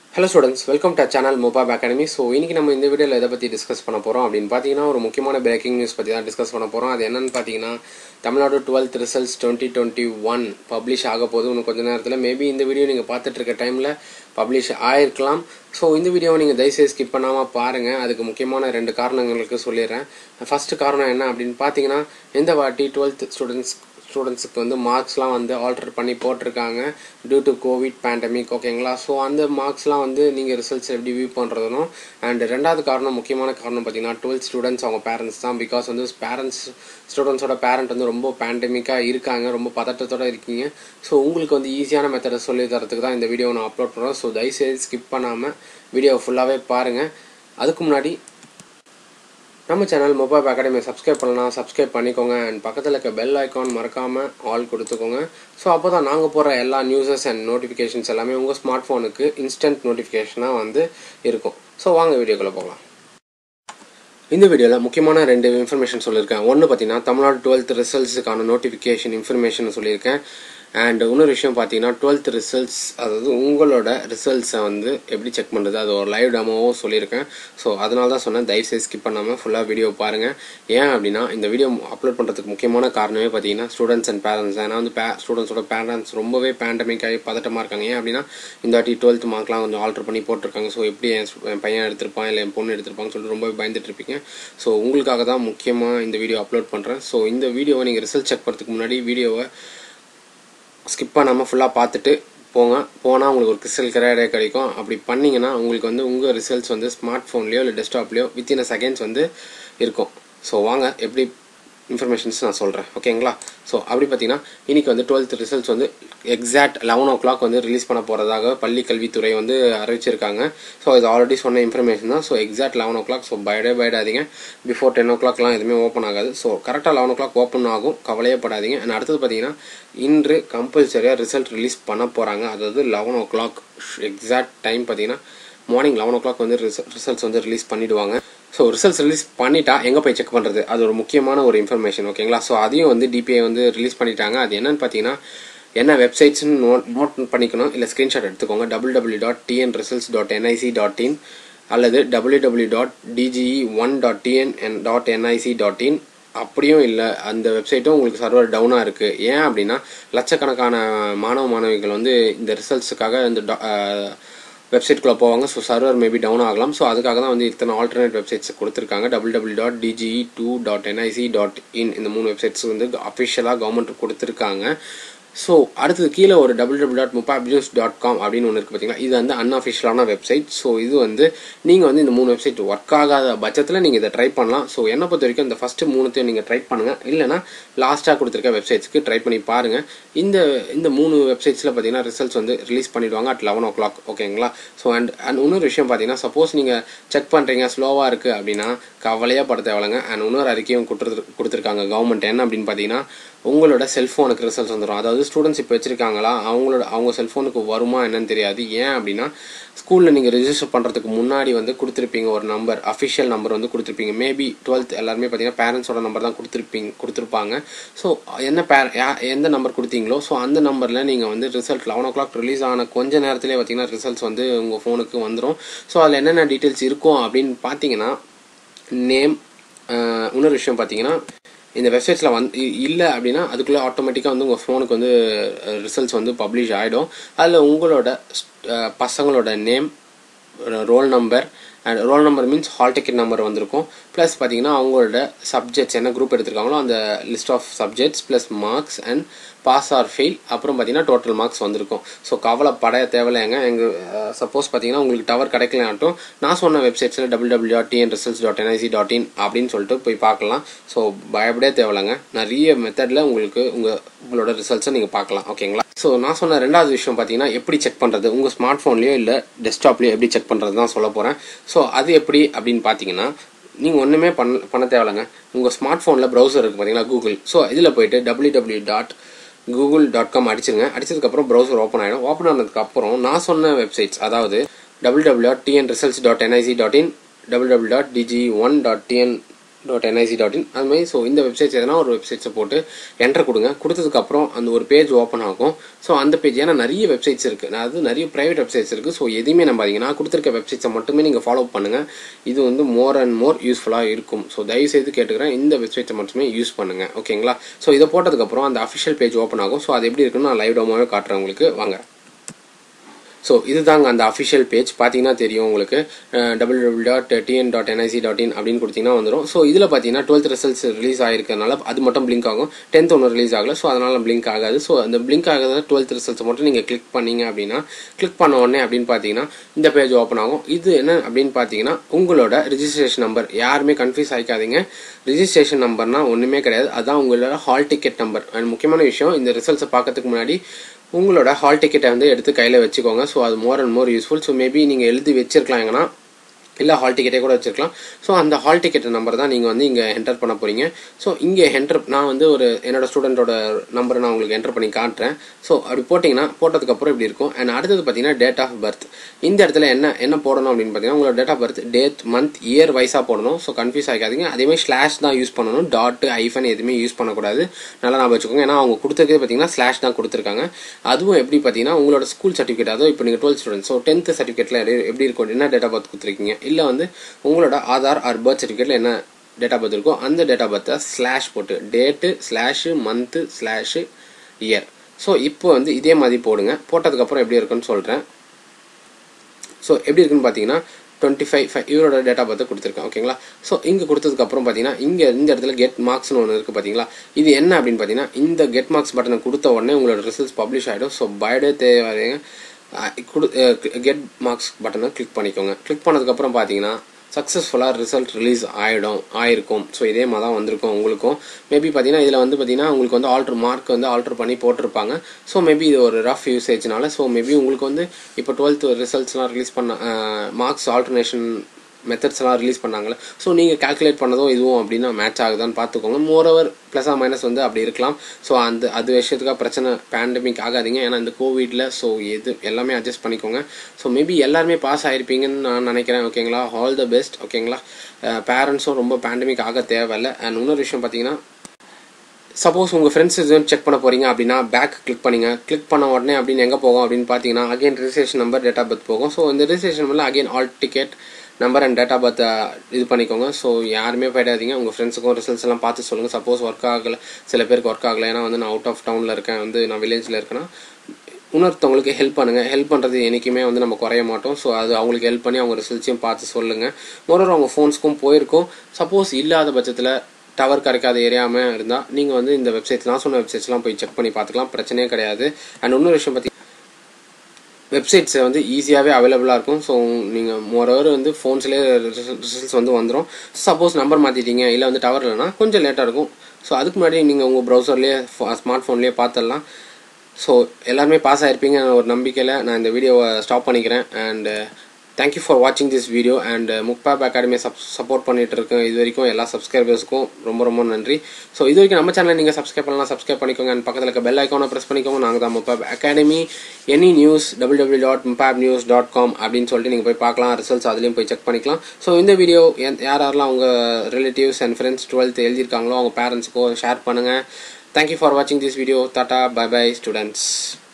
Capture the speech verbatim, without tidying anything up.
Hello students, welcome to our channel Mobile Academy. So இன்னைக்கு நம்ம இந்த வீடியோல எதை பத்தி டிஸ்கஸ் பண்ண போறோம் அப்படினு பாத்தீங்கன்னா ஒரு முக்கியமான பிரேக்கிங் நியூஸ் பத்தி தான் டிஸ்கஸ் பண்ண போறோம். அது என்னன்னு பாத்தீங்கன்னா Tamil Nadu twelfth results twenty twenty-one publish ஆக போகுது இன்னும் கொஞ்ச நேரத்துல. மேபி இந்த வீடியோ நீங்க பார்த்துட்டு இருக்க டைம்ல பப்ளிஷ் ஆயிருக்கலாம். சோ இந்த வீடியோவை நீங்க தயவுசெய்து ஸ்கிப் பண்ணாம பாருங்க. அதுக்கு முக்கியமான ரெண்டு காரணங்களுக்கு சொல்லிறேன். ஃபர்ஸ்ட் காரணம் என்ன அப்படினு பாத்தீங்கன்னா இந்த வாட்டி twelfth ஸ்டூடண்ட்ஸ் ஸ்டூடெண்ட்ஸுக்கு வந்து மார்க்ஸ்லாம் வந்து ஆல்டர் பண்ணி போட்டிருக்காங்க டியூ டு கோவிட் பேண்டமிக். ஓகேங்களா? ஸோ அந்த மார்க்ஸ்லாம் வந்து நீங்கள் ரிசல்ட்ஸ் எப்படி வியூ பண்ணுறதுனும் அண்ட் ரெண்டாவது காரணம் முக்கியமான காரணம் பார்த்தீங்கன்னா டுவெல்த் ஸ்டூடெண்ட்ஸ் அவங்க பேரண்ட்ஸ் தான். பிகாஸ் வந்து பேரண்ட்ஸ் ஸ்டூடெண்ட்ஸோட பேரண்ட் வந்து ரொம்ப பேண்டமிக்காக இருக்காங்க, ரொம்ப பதட்டத்தோடு இருக்கீங்க. ஸோ உங்களுக்கு வந்து ஈஸியான மெத்தடை சொல்லி தரத்துக்கு தான் இந்த வீடியோவை நான் அப்லோட் பண்ணுறேன். ஸோ தயவுசெய்து ஸ்கிப் பண்ணாமல் வீடியோவை ஃபுல்லாகவே பாருங்கள். அதுக்கு முன்னாடி நம்ம சேனல் மொபைல் அகாடமியை சப்ஸ்கிரைப் பண்ணலாம், சப்ஸ்கிரைப் பண்ணிக்கோங்க. அண்ட் பக்கத்தில் இருக்க பெல் ஐக்கான் மறக்காமல் ஆல் கொடுத்துக்கோங்க. ஸோ அப்போ தான் நாங்கள் போகிற எல்லா நியூஸஸ் அண்ட் நோட்டிஃபிகேஷன்ஸ் எல்லாமே உங்கள் ஸ்மார்ட் ஃபோனுக்கு இன்ஸ்டன்ட் நோட்டிஃபிகேஷனாக வந்து இருக்கும். ஸோ வாங்க வீடியோக்குள்ளே போகலாம். இந்த வீடியோவில் முக்கியமான ரெண்டு இன்ஃபர்மேஷன் சொல்லியிருக்கேன். ஒன்று பார்த்தீங்கன்னா தமிழ்நாடு டுவெல்த் ரிசல்ட்ஸுக்கான நோட்டிஃபிகேஷன் இன்ஃபர்மேஷன் சொல்லியிருக்கேன். அண்ட் இன்னொரு விஷயம் பார்த்தீங்கன்னா டுவெல்த் ரிசல்ட்ஸ், அதாவது உங்களோட ரிசல்ட்ஸை வந்து எப்படி செக் பண்ணுறது அது ஒரு லைவ் டெமோவும் சொல்லியிருக்கேன். ஸோ அதனால தான் சொன்னேன் தயவுசெய்து ஸ்கிப் பண்ணாமல் ஃபுல்லாக வீடியோ பாருங்கள். ஏன் அப்படின்னா இந்த வீடியோ அப்லோட் பண்ணுறதுக்கு முக்கியமான காரணமே பார்த்தீங்கன்னா ஸ்டூடெண்ட்ஸ் அண்ட் பேரண்ட்ஸ். ஏன்னா வந்து பே ஸ்டூடெண்ட்ஸோட பேரண்ட்ஸ் ரொம்பவே பேண்டமிக் ஆகி பதட்டமாக இருக்காங்க. ஏன் அப்படின்னா இந்த வாட்டி டுவெல்த் மார்க்லாம் கொஞ்சம் ஆல்டர் பண்ணி போட்டிருக்காங்க. ஸோ எப்படி என் பையன் எடுத்திருப்பான் இல்லை என் பொண்ணு எடுத்திருப்பாங்கன்னு சொல்லிட்டு ரொம்பவே பயந்துட்டு இருப்பீங்க. ஸோ உங்களுக்காக தான் முக்கியமாக இந்த வீடியோ அப்லோட் பண்ணுறேன். ஸோ இந்த வீடியோவை நீங்கள் ரிசல்ட் செக் பண்ணுறதுக்கு முன்னாடி வீடியோவை ஸ்கிப் பண்ணாமல் ஃபுல்லாக பார்த்துட்டு போங்க. போனால் உங்களுக்கு ஒரு ரிசல்ட் கிடையாது கிடைக்கும். அப்படி பண்ணிங்கன்னா உங்களுக்கு வந்து உங்கள் ரிசல்ட்ஸ் வந்து ஸ்மார்ட் ஃபோன்லேயோ இல்லை டெஸ்க்டாப்லேயோ வித்தின் அ செகண்ட்ஸ் வந்து இருக்கும். ஸோ வாங்க எப்படி இன்ஃபர்மேஷன்ஸ் நான் சொல்கிறேன். ஓகேங்களா? ஸோ அப்படி பார்த்தீங்கன்னா இன்றைக்கி வந்து டுவெல்த் ரிசல்ட்ஸ் வந்து எக்ஸாக்ட் லெவன் ஓ கிளாக் வந்து ரிலீஸ் பண்ண போகிறதாக பள்ளி கல்வித்துறை வந்து அறிவிச்சிருக்காங்க. ஸோ இது ஆல்ரெடி சொன்ன இன்ஃபர்மேஷன் தான். So exact eleven o'clock. So பயடே பயடாதீங்க. பிஃபோர் டென் ஓ கிளாக்லாம் எதுவுமே ஓப்பன் ஆகாது. ஸோ கரெக்டாக லெவன் ஓ கிளாக் ஓப்பன் ஆகும், கவலையே படாதீங்க. அண்ட் அடுத்தது பார்த்தீங்கன்னா இன்று கம்பல்சரியாக ரிசல்ட் ரிலீஸ் பண்ண போகிறாங்க. அதாவது eleven o'clock exact time பார்த்தீங்கன்னா மார்னிங் லெவன் ஓ கிளாக் வந்து ரிசல்ட்ஸ் வந்து ரிலீஸ் பண்ணிவிடுவாங்க. ஸோ ரிசல்ட்ஸ் ரிலீஸ் பண்ணிட்டா எங்கே போய் செக் பண்ணுறது அது ஒரு முக்கியமான ஒரு இன்ஃபர்மேஷன். ஓகேங்களா? ஸோ அதையும் வந்து டிபிஐ வந்து ரிலீஸ் பண்ணிட்டாங்க. அது என்னன்னு பார்த்தீங்கன்னா என்ன வெப்சைட்ஸ்னு நோட் நோட் பண்ணிக்கணும், இல்லை ஸ்க்ரீன்ஷாட் எடுத்துக்கோங்க. W W dot TN results dot NIC dot in அல்லது W W dot DGE one dot TN dot NIC dot in. அப்படியும் இல்லை அந்த வெப்சைட்டும் உங்களுக்கு சர்வர் டவுனாக இருக்குது. ஏன் அப்படின்னா லட்சக்கணக்கான மாணவ மாணவிகள் வந்து இந்த ரிசல்ட்ஸுக்காக இந்த வெப்சைட்குள்ளே போவாங்க. ஸோ சர்வர் மேபி டவுன் ஆகலாம். ஸோ அதுக்காக தான் வந்து இத்தனை ஆல்டர்னேட் வெப்சைட்ஸ் கொடுத்துருக்காங்க. W W dot DGE two dot NIC dot in இந்த மூணு வெப்சைட்ஸ் வந்து அஃபிஷியலாக கவர்மெண்ட் கொடுத்துருக்காங்க. ஸோ அடுத்தது கீழே ஒரு டபிள்யூ டபிள்யூ டாட் முப்பாப்ஜூஸ் டாட் காம் அப்படின்னு ஒன்று இருக்குது பார்த்தீங்களா? இது வந்து அன்அஃபிஷியலான வெப்சைட். ஸோ இது வந்து நீங்கள் வந்து இந்த மூணு வெப்சைட் ஒர்க் ஆகாத பட்சத்தில் நீங்கள் இதை ட்ரை பண்ணலாம். ஸோ என்னை பொறுத்த வரைக்கும் இந்த ஃபஸ்ட்டு மூணுத்தையும் நீங்கள் ட்ரை பண்ணுங்கள். இல்லைனா லாஸ்ட்டாக கொடுத்துருக்க வெப்சைட்ஸ்க்கு ட்ரை பண்ணி பாருங்கள். இந்த இந்த மூணு வெப்சைட்ஸில் பார்த்தீங்கன்னா ரிசல்ட்ஸ் வந்து ரிலீஸ் பண்ணிவிடுவாங்க அட் லெவன் ஓ கிளாக். ஓகேங்களா? ஸோ அண்ட் அண்ட் இன்னொரு விஷயம் பார்த்தீங்கன்னா சப்போஸ் நீங்கள் செக் பண்ணுறீங்க ஸ்லோவாக இருக்குது அப்படின்னா கவலையாக பட தேவைங்க. அண்ட் இன்னொரு அறிக்கையும் கொடுத்துரு கொடுத்துருக்காங்க கவர்மெண்ட். என்ன அப்படின்னு பார்த்தீங்கன்னா உங்களோட செல்ஃபோனுக்கு ரிசல்ட்ஸ் வந்துடும். அதாவது ஸ்டூடெண்ட்ஸ் இப்போ வச்சிருக்காங்களா அவங்களோட அவங்க செல்ஃபோனுக்கு வருமா என்னன்னு தெரியாது. ஏன் அப்படின்னா ஸ்கூலில் நீங்கள் ரிஜிஸ்டர் பண்ணுறதுக்கு முன்னாடி வந்து கொடுத்துருப்பீங்க ஒரு நம்பர், அஃபிஷியல் நம்பர் வந்து கொடுத்துருப்பீங்க. மேபி டுவெல்த் எல்லாருமே பார்த்தீங்கன்னா பேரண்ட்ஸோட நம்பர் தான் கொடுத்துருப்பீங்க கொடுத்துருப்பாங்க. ஸோ என்ன பேர எந்த நம்பர் கொடுத்தீங்களோ ஸோ அந்த நம்பரில் நீங்கள் வந்து result eleven o'clock release ஆன கொஞ்சம் நேரத்திலே பார்த்தீங்கன்னா ரிசல்ட்ஸ் வந்து உங்கள் ஃபோனுக்கு வந்துடும். ஸோ அதில் என்னென்ன டீட்டெயில்ஸ் இருக்கும் அப்படின்னு பார்த்தீங்கன்னா நேம், இன்னொரு விஷயம் பார்த்தீங்கன்னா இந்த வெப்சைட்ஸில் வந்து இல்லை அப்படின்னா அதுக்குள்ளே ஆட்டோமேட்டிக்காக வந்து உங்கள் ஃபோனுக்கு வந்து ரிசல்ட்ஸ் வந்து பப்ளிஷ் ஆகிடும். அதில் உங்களோட பசங்களோட name, roll number and roll number means hall ticket number வந்திருக்கும். ப்ளஸ் பார்த்தீங்கன்னா அவங்களோட சப்ஜெக்ட்ஸ் என்ன குரூப் எடுத்திருக்காங்களோ அந்த list of subjects plus marks and pass or fail, அப்புறம் பார்த்தீங்கன்னா டோட்டல் மார்க்ஸ் வந்திருக்கும். ஸோ கவலைப்பட தேவையில்லைங்க. எங்கள் சப்போஸ் பார்த்தீங்கன்னா உங்களுக்கு டவர் கிடைக்கலாட்டும் நான் சொன்ன வெப்சைட்ஸில் W W dot TN results dot NIC dot in அப்படின்னு சொல்லிட்டு போய் பார்க்கலாம். ஸோ பயப்படே தேவையில்லைங்க. நிறைய மெத்தடில் உங்களுக்கு உங்கள் உங்களோட ரிசல்ட்ஸை நீங்கள் பார்க்கலாம். ஓகேங்களா? ஸோ நான் சொன்ன ரெண்டாவது விஷயம் பார்த்தீங்கன்னா எப்படி செக் பண்ணுறது உங்கள் ஸ்மார்ட் ஃபோன்லேயோ இல்லை டெஸ்க்டாப்லேயோ எப்படி செக் பண்ணுறது தான் சொல்ல போகிறேன். ஸோ அது எப்படி அப்படின்னு பார்த்தீங்கன்னா நீங்கள் ஒன்றுமே பண்ண பண்ண தேவையில்லைங்க. உங்கள் ஸ்மார்ட் ஃபோனில் ப்ரௌசர் இருக்குது பார்த்தீங்களா கூகுள். ஸோ இதில் போயிட்டு W W dot Google dot com அடிச்சிருங்க. அடிச்சதுக்கப்புறம் ப்ரௌசர் ஓப்பன் ஆகிடும். ஓப்பன் ஆனதுக்கப்புறம் நான் சொன்ன வெப்சைட்ஸ் அதாவது W W dot TN results dot NIC dot in, W W dot DG one dot TN dot NIC dot in அது மாதிரி. ஸோ இந்த வெப்சைட்ஸ் எதனா ஒரு வெப்சைட்ஸை போட்டு என்டர் கொடுங்க. கொடுத்ததுக்கப்புறம் அந்த ஒரு பேஜ் ஓப்பன் ஆகும். ஸோ அந்த பேஜ் ஏன்னா நிறைய வெப்சைட்ஸ் இருக்குது, அதாவது நிறைய ப்ரைவேட் வெப்சைட்ஸ் இருக்குது. ஸோ எதுவுமே நம்பாதீங்க, நான் கொடுத்துருக்க வெப்சைட்ஸை மட்டுமே நீங்கள் ஃபாலோ பண்ணுங்கள். இது வந்து மோர் அண்ட் மோர் யூஸ்ஃபுல்லாக இருக்கும். ஸோ தயவுசெய்து கேட்டுக்கிறேன், இந்த வெப்சைட்ஸை மட்டுமே யூஸ் பண்ணுங்கள். ஓகேங்களா? ஸோ இதை போட்டதுக்கப்புறம் அந்த அஃபிஷியல் பேஜ் ஓப்பன் ஆகும். ஸோ அது எப்படி இருக்குன்னு நான் லைவ் டெமோவே காட்டுறேன் உங்களுக்கு, வாங்க. ஸோ இதுதாங்க அந்த அஃபிஷியல் பேஜ். பார்த்தீங்கன்னா தெரியும் உங்களுக்கு, W W dot TN dot NIC dot in அப்படின்னு கொடுத்தீங்கன்னா வந்துடும். ஸோ இதில் பார்த்தீங்கன்னா டுவெல்த் ரிசல்ட்ஸ் ரிலீஸ் ஆகிருக்கிறதுனால அது மட்டும் பிளிங்க் ஆகும். டென்த் ஒன்று ரிலீஸ் ஆகலை, ஸோ அதனால் பிளிங்க் ஆகாது. ஸோ அந்த பிளிங்க் ஆகாத டுவெல்த் ரிசல்ட்ஸ் மட்டும் நீங்கள் கிளிக் பண்ணீங்க அப்படின்னா, கிளிக் பண்ண உடனே அப்படின்னு பார்த்தீங்கன்னா இந்த பேஜ் ஓப்பன் ஆகும். இது என்ன அப்படின்னு பார்த்தீங்கன்னா உங்களோட ரிஜிஸ்ட்ரேஷன் நம்பர். யாருமே கன்ஃபியூஸ் ஆகிக்காதீங்க, ரிஜிஸ்ட்ரேஷன் நம்பர்னா ஒன்றுமே கிடையாது, அதுதான் உங்களோட ஹால் டிக்கெட் நம்பர். அண்ட் முக்கியமான விஷயம், இந்த ரிசல்ட்ஸை பார்க்கறதுக்கு முன்னாடி உங்களோட ஹால் டிக்கெட்டை வந்து எடுத்து கையில் வச்சுக்கோங்க. ஸோ அது more and more useful. So maybe நீங்கள் எழுதி வச்சிருக்கலாம் எங்கன்னா, இல்லை ஹால் டிக்கெட்டே கூட வச்சிருக்கலாம். ஸோ அந்த ஹால் டிக்கெட் நம்பர் தான் நீங்கள் வந்து இங்கே என்டர் பண்ண போகிறீங்க. ஸோ இங்கே என்டர் நான் வந்து ஒரு என்னோட ஸ்டூடெண்ட்டோட நம்பரை நான் உங்களுக்கு என்டர் பண்ணி காட்டுறேன். ஸோ அப்படி போட்டிங்கன்னா போட்டதுக்கப்புறம் இப்படி இருக்கும். அண்ட் அடுத்தது பார்த்தீங்கன்னா டேட் ஆஃப் பர்த். இந்த இடத்துல என்ன என்ன போடணும் அப்படின்னு பார்த்தீங்கன்னா உங்களோட date of birth date month year வைஸாக போடணும். ஸோ கன்ஃபியூஸ் ஆகிக்காதீங்க. அதேமாதிரி ஸ்லாஷ் தான் யூஸ் பண்ணணும், டாட் ஐஃபன் எதுவுமே யூஸ் பண்ணக்கூடாது. நல்லா நான் வச்சுக்கோங்க, ஏன்னா அவங்க கொடுத்துருக்கே பார்த்தீங்கன்னா ஸ்லாஷ் தான் கொடுத்துருக்காங்க. அதுவும் எப்படி பார்த்தீங்கன்னா உங்களோட ஸ்கூல் சர்டிஃபிகேட், அதுவும் இப்போ நீங்கள் டுவெல்த் ஸ்டூடெண்ட், ஸோ டென்த் சர்டிஃபிகேட்டில் எப்படி இருக்கும், என்ன டேட் ஆஃப் பர்த் கொடுத்துருக்கீங்க, இல்லை வந்து உங்களோட ஆதார் ஆர் பர்த் சர்டிஃபிகேட்ல என்ன டேட் ஆஃப் பர்த் இருக்கோ அந்த டேட் ஆஃப் பர்த்தை ஸ்லாஷ் போட்டு date slash month slash year. So இப்போ வந்து இதே மாதிரி போடுங்க. போட்டதுக்கப்புறம் எப்படி இருக்குன்னு சொல்கிறேன். ஸோ எப்படி இருக்குன்னு பார்த்தீங்கன்னா டுவெண்ட்டி ஃபைவ் ஃபைவ் இவரோட டேட் ஆஃப் பர்த்தை கொடுத்துருக்கேன். ஓகேங்களா? ஸோ இங்கே கொடுத்ததுக்கப்புறம் பார்த்தீங்கன்னா இங்கே இந்த இடத்துல கெட் மார்க்ஸ்னு ஒன்று இருக்குது பார்த்தீங்களா? இது என்ன அப்படின்னு பார்த்தீங்கன்னா இந்த கெட் மார்க்ஸ் பட்டனை கொடுத்த உடனே உங்களோட ரிசல்ட்ஸ் பப்ளிஷ் ஆகிடும். ஸோ பயோடே தேவைங்க கெட் மார்க்ஸ் பட்டனை கிளிக் பண்ணிக்கோங்க. கிளிக் பண்ணதுக்கப்புறம் பார்த்தீங்கன்னா சக்ஸஸ்ஃபுல்லாக ரிசல்ட் ரிலீஸ் ஆகிடும் ஆயிருக்கும். ஸோ இதே மாதிரி தான் வந்திருக்கும் உங்களுக்கும். மேபி பார்த்தீங்கன்னா இதில் வந்து பார்த்தீங்கன்னா உங்களுக்கு வந்து ஆல்ட்ரு மார்க் வந்து ஆல்ட்ரு பண்ணி போட்டிருப்பாங்க. ஸோ மேபி இது ஒரு ரஃப் யூசேஜ்னால ஸோ மேபி உங்களுக்கு வந்து இப்போ டுவெல்த் ரிசல்ட்ஸ்லாம் ரிலீஸ் பண்ண மார்க்ஸ் ஆல்டர்னேஷன் மெத்தட்ஸ் எல்லாம் ரிலீஸ் பண்ணாங்களே, ஸோ நீங்கள் கால்குலேட் பண்ணதும் இதுவும் அப்படின்னா மேட்ச் ஆகுதான்னு பார்த்துக்கோங்க. மோரோவர் ப்ளஸ் ஆர் மைனஸ் வந்து அப்படி இருக்கலாம். ஸோ அந்த அது விஷயத்துக்காக பிரச்சனை பேண்டமிக் ஆகாதீங்க, ஏன்னா இந்த கோவிட்ல ஸோ எது எல்லாமே அட்ஜஸ்ட் பண்ணிக்கோங்க. ஸோ மேபி எல்லாருமே பாஸ் ஆகிருப்பீங்கன்னு நான் நினைக்கிறேன். ஓகேங்களா? All the best. ஓகேங்களா? பேரண்ட்ஸும் ரொம்ப பேண்டமிக் ஆக தேவையில்லை. அண்ட் இன்னொரு விஷயம் பார்த்தீங்கன்னா, சப்போஸ் உங்கள் ஃப்ரெண்ட்ஸ் எதுவும் செக் பண்ண போகிறீங்க அப்படின்னா பேக் கிளிக் பண்ணிங்க. கிளிக் பண்ண உடனே அப்படின்னு எங்கே போகும் அப்படின்னு பார்த்தீங்கன்னா again registration number date of birth போகும். ஸோ இந்த ரிஜிஸ்ட்ரேஷன் நம்பரில் again hall ticket number and date of birth இது பண்ணிக்கோங்க. ஸோ யாருமே போயிடாதீங்க, உங்கள் ஃப்ரெண்ட்ஸுக்கும் ரிசல்ட்ஸ் எல்லாம் பார்த்து சொல்லுங்கள். சப்போஸ் ஒர்க் ஆகலை, சில பேருக்கு ஒர்க் ஆகலை, ஏன்னா வந்து நான் அவுட் ஆஃப் டவுனில் இருக்கேன், வந்து நான் வில்லேஜில் இருக்கேன்னா இன்னொருத்தவங்களுக்கு ஹெல்ப் பண்ணுங்கள். ஹெல்ப் பண்ணுறது என்றைக்குமே வந்து நம்ம குறைய மாட்டோம். ஸோ அது அவங்களுக்கு ஹெல்ப் பண்ணி அவங்க ரிசல்ட்ஸையும் பார்த்து சொல்லுங்கள். மொரோவர் அவங்க ஃபோன்ஸ்க்கும் போயிருக்கும். சப்போஸ் இல்லாத பட்சத்தில் டவர் கிடைக்காத ஏரியாமல் இருந்தால் நீங்கள் வந்து இந்த வெப்சைட்ஸ் நான் சொன்ன வெப்சைட்ஸ்லாம் போய் செக் பண்ணி பார்த்துக்கலாம், பிரச்சனையே கிடையாது. அண்ட் இன்னொரு விஷயம் பற்றி வெப்சைட்ஸ் வந்து ஈஸியாகவே அவைலபிளாக இருக்கும். ஸோ நீங்கள் மோரோவர் வந்து ஃபோன்ஸ்லேயே ரிசல்ட்ஸ் வந்து வந்துடும். சப்போஸ் நம்பர் மாற்றிட்டீங்க இல்லை வந்து டவர் இல்லைனா கொஞ்சம் லேட்டாக இருக்கும். ஸோ அதுக்கு முன்னாடி நீங்கள் உங்கள் ப்ரௌசர்லேயே ஸ்மார்ட் ஃபோன்லேயே பார்த்துடலாம். ஸோ எல்லாருமே பாஸ் ஆகிருப்பீங்க ஒரு நம்பிக்கையில் நான் இந்த வீடியோவை ஸ்டாப் பண்ணிக்கிறேன். அண்ட் தேங்க்யூ ஃபார் வாட்சிங் திஸ் வீடியோ. அண்ட் முக்பாப் அகாடமியை சப் சப்போர்ட் பண்ணிட்டு இருக்கேன் இது வரைக்கும் எல்லா சப்ஸ்கிரைபர்ஸ்க்கும் ரொம்ப ரொம்ப நன்றி. ஸோ இது வரைக்கும் நம்ம சேனலை நீங்கள் சப்ஸ்கிரைப் பண்ணலாம், சப்ஸ்கிரைப் பண்ணிக்கோங்க. அண்ட் பக்கத்தில் இருக்க பெல் ஐக்கானை ப்ரெஸ் பண்ணிக்கோங்க. நாங்கள் தான் முக்பாப் academy. Any news W W dot முக்பாப் நியூஸ் டாட் காம் அப்படின்னு சொல்லிட்டு நீங்கள் போய் பார்க்கலாம். ரிசல்ட்ஸ் அதுலேயும் போய் செக் பண்ணிக்கலாம். ஸோ இந்த வீடியோ யார் யாரெல்லாம் உங்கள் ரிலேட்டிவ்ஸ் அண்ட் ஃப்ரெண்ட்ஸ் டுவெல்த் எழுதியிருக்காங்களோ அவங்க பேரண்ட்ஸுக்கோ ஷேர் பண்ணுங்கள். Thank you for watching this video. Tata, bye bye students.